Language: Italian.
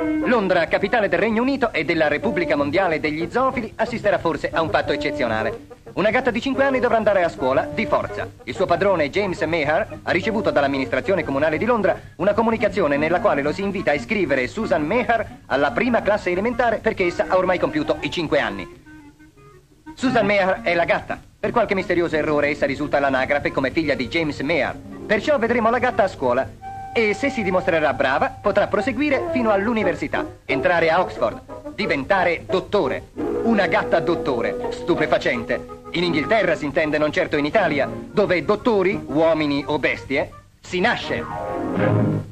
Londra, capitale del Regno Unito e della Repubblica Mondiale degli Zoofili, assisterà forse a un fatto eccezionale. Una gatta di 5 anni dovrà andare a scuola di forza. Il suo padrone, James Mayher, ha ricevuto dall'amministrazione comunale di Londra una comunicazione nella quale lo si invita a iscrivere Susan Mayher alla prima classe elementare perché essa ha ormai compiuto i 5 anni. Susan Mayher è la gatta. Per qualche misterioso errore essa risulta all'anagrafe come figlia di James Mayher. Perciò vedremo la gatta a scuola e se si dimostrerà brava potrà proseguire fino all'università, entrare a Oxford, diventare dottore. Una gatta dottore, stupefacente. In Inghilterra si intende, non certo in Italia, dove dottori, uomini o bestie, si nasce.